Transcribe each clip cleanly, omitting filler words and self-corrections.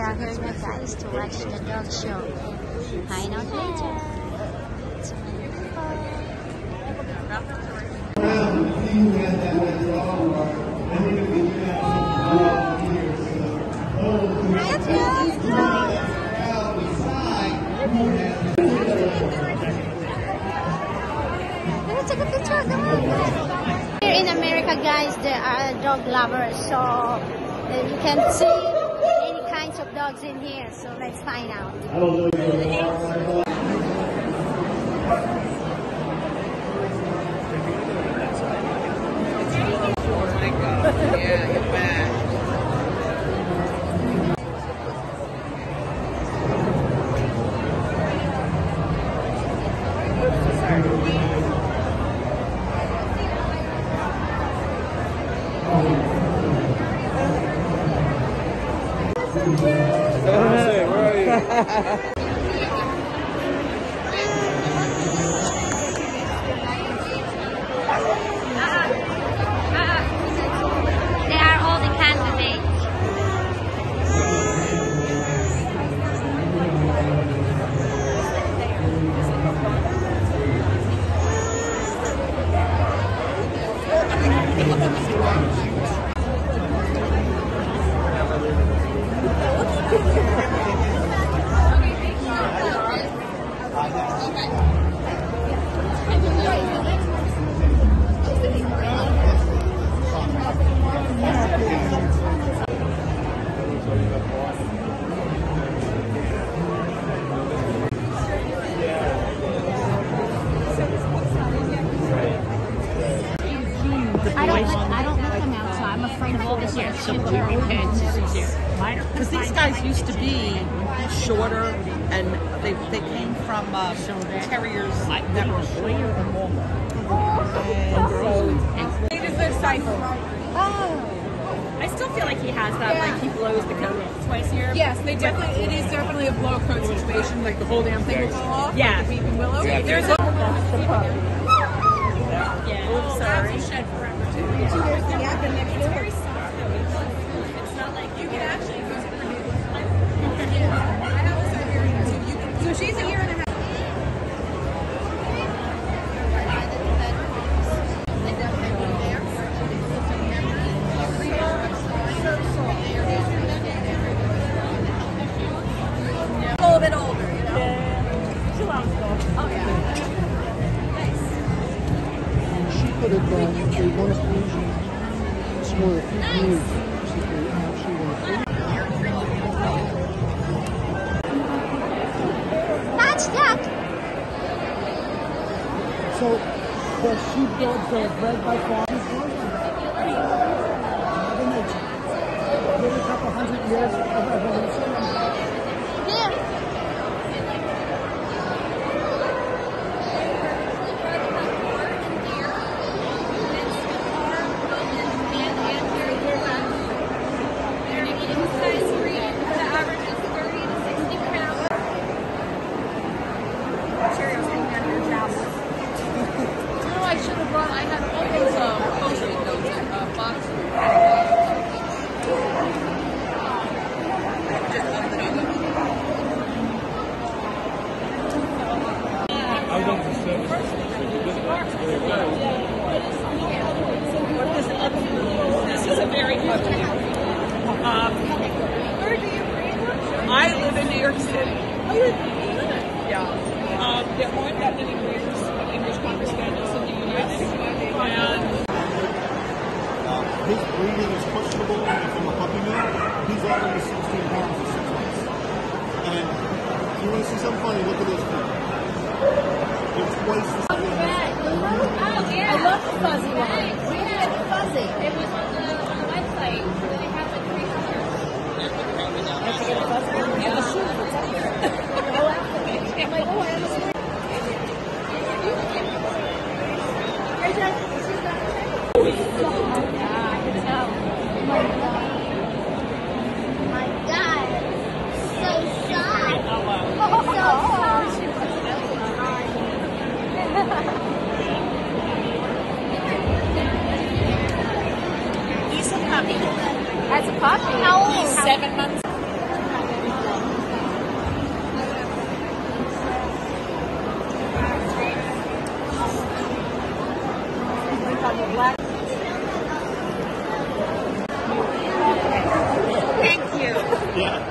are here na guys to watch the dog show. Hang out later. So, take a picture. Here in America, guys, there are dog lovers, so you can see any kinds of dogs in here. So let's find out. Yeah, you're back. Where are you? They are all the candidates. I don't let them out, so I'm afraid of all this. So because these guys used to be shorter, and they came from terriers that were shorter and longer. And so it is their cycle. I still feel like he has that, like he blows the coat twice a year. Yes, they definitely. It is definitely a blow coat situation. Like the whole damn thing will fall off. Yeah. Like the weeping willow. Yeah, there's a. Oh, sorry. Shed forever too. It's very soft though. It's not like you can actually use it for new. I have a Siberian too. You can. So she's a year and a half. A little bit older, you know. Yeah. 2 hours ago. Oh yeah. She could have they won a Parisian, scored a few years. She could actually won a That's that. So the sheepdogs are bred by farmers. Mother Nature. Give it a couple hundred years of evolution. Here. I should have brought. I had all those post-it notes boxes. This is a very good one. Where do you breed? I live in New York City. Yeah. There aren't that many breeders of English Cocker Spaniels in the U.S. And his breeding is questionable from a puppy mill. He's already 16 pounds in 6 months. And you want to see something funny? Look at this kid. They're twice the size. Oh yeah. I love the fuzzy one. We had the fuzzy. It was on the website. They have like 3 colors. Let's get a fuzzy. Yeah, the shoes were all after me. I'm like, oh, I have a My God. So shy. he's a puppy. Yeah.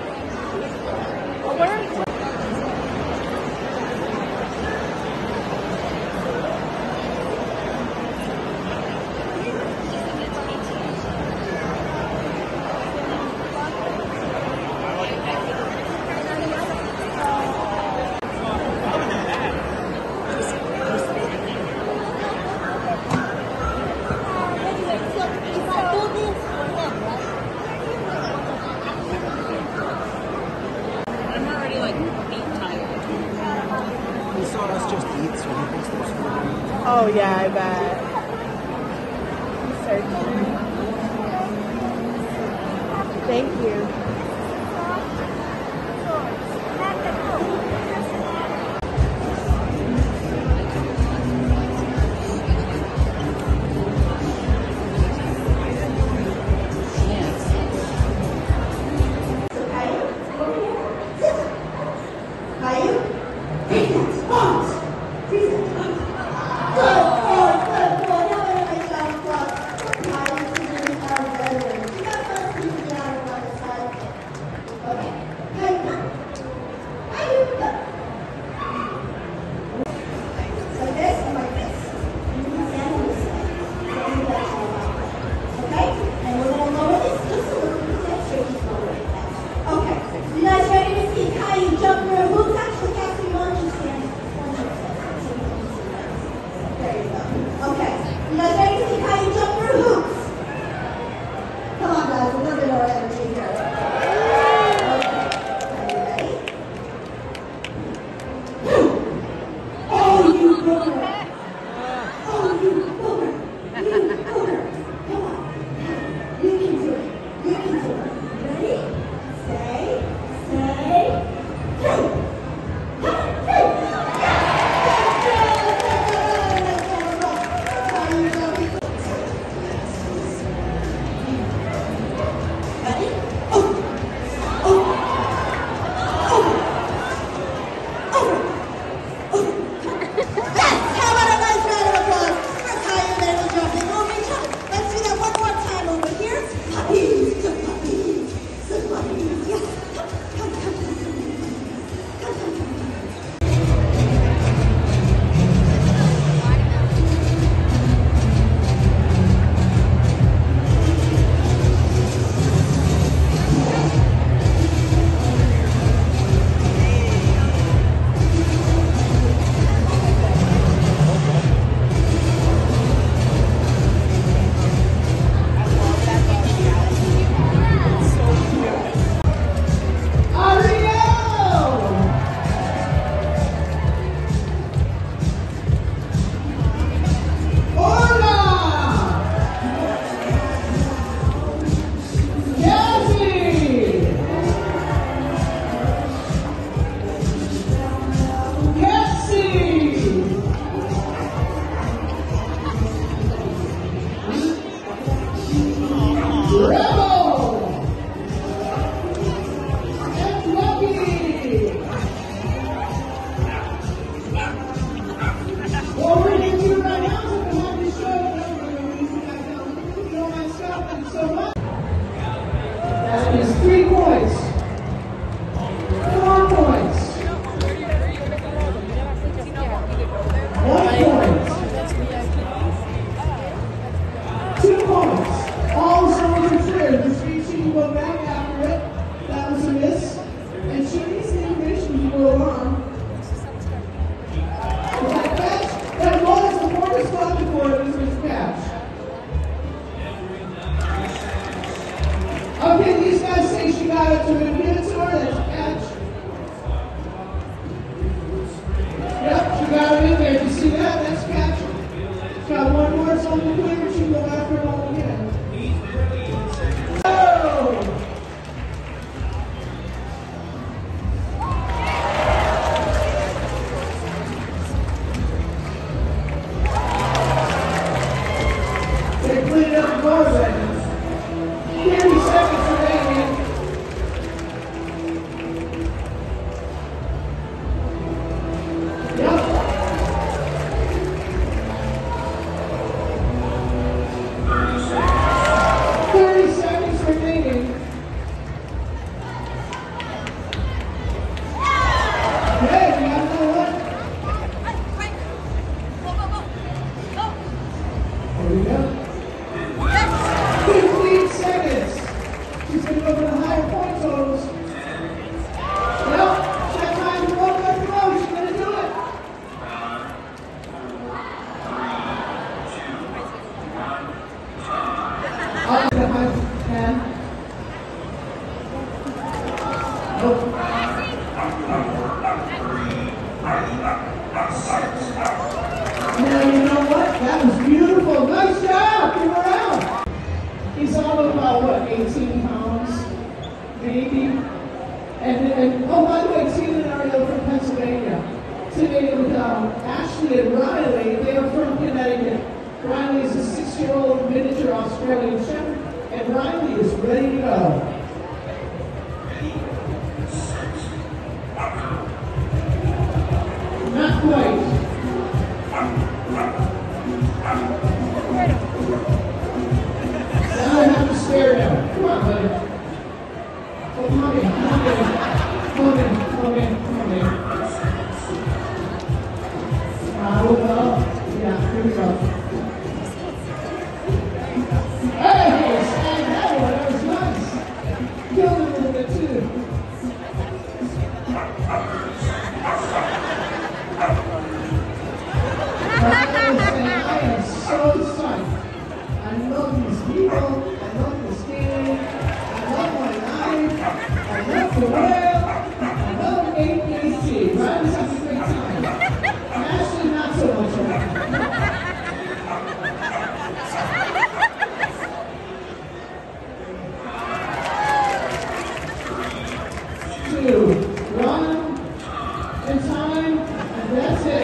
I'm already like beat tired. He saw us just eat, so he thinks there's food. Oh yeah, I bet. Thank you. Now, you know what? That was beautiful. Nice job. Give him a round. He's all about, what, 18 pounds? Maybe. And oh, by the way, Tina and Ariel from Pennsylvania. Today with Ashley and Riley, they are from Connecticut. Riley is a 6-year-old miniature Australian Shepherd, and Riley is ready to go. Not quite. Now I have to stare now. Come on, buddy. Oh, come on in, come on in. Come on in, come on in, come on in. Yeah, here we go. Hey, stand that one, that was nice. Killed him a little bit too. I am so psyched. I love these people. I love this game. I love my life. I love the world. I love APC. Riley's having a great time. Ashley, not so much right now. 2, 1, and time, and that's it.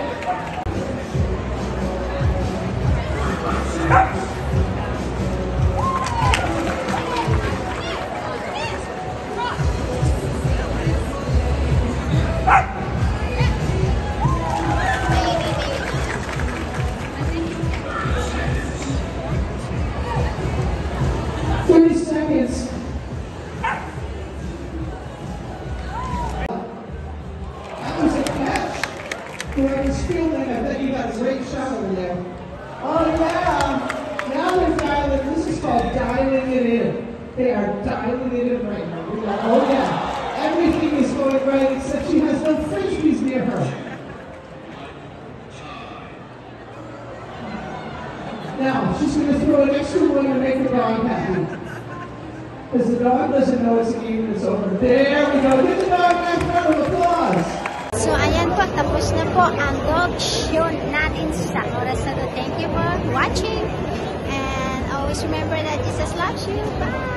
Whoever's filming, I bet you got a great shot over there. Oh yeah! Now they're dialing, this is called dialing it in. They are dialing it in right now. We're like, oh yeah, everything is going right except she has no frisbees near her. Now, she's going to throw an extra one to make the dog happy. Because the dog doesn't know it's a game and it's over. There we go. Give the dog a nice round of applause. So ayan po, tapos na po ang dog show natin sa oras na to. Thank you for watching. And always remember that Jesus loves you. Bye!